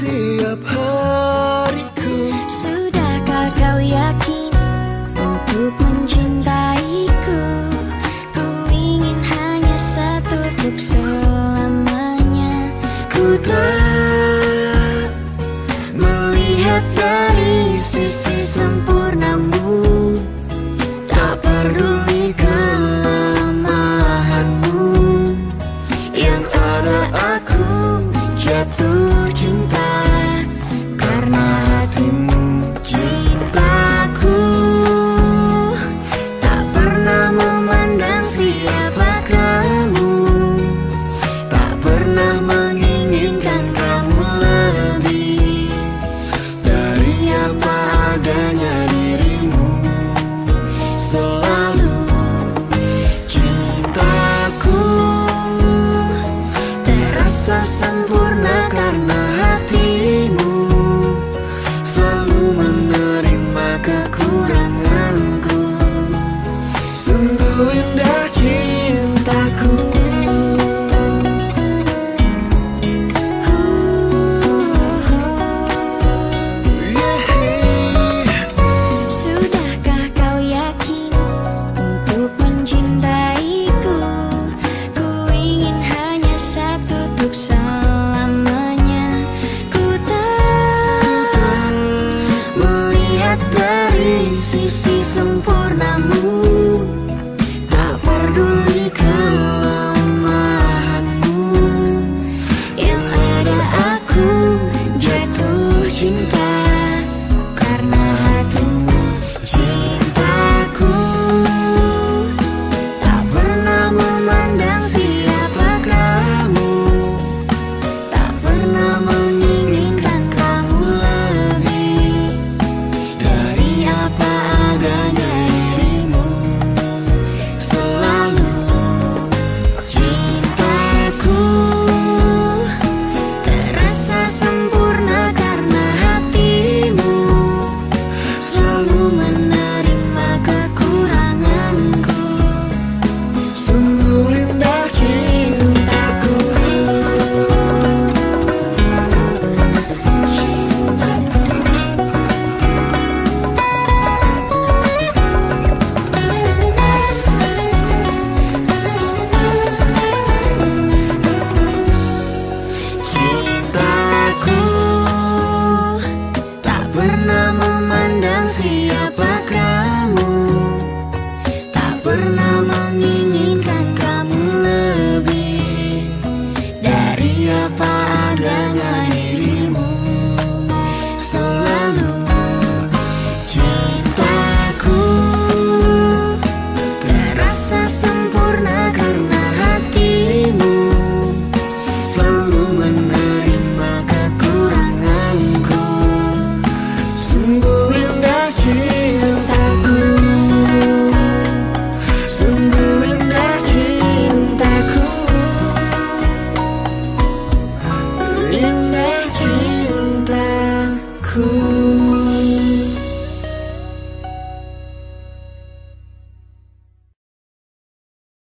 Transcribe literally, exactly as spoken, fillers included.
setiap hariku. Sudahkah kau yakin untuk mencintaiku? Ku ingin hanya satu untuk selamanya. Ku telah melihat dari sisi sempurnamu, tak peduli kelemahanmu. Yang ada aku jatuh cinta karena hatimu. Cintaku tak pernah memandang siapa kamu, tak pernah menginginkan kamu lebih dari apa adanya dirimu. Selalu cintaku terasa sempurna karena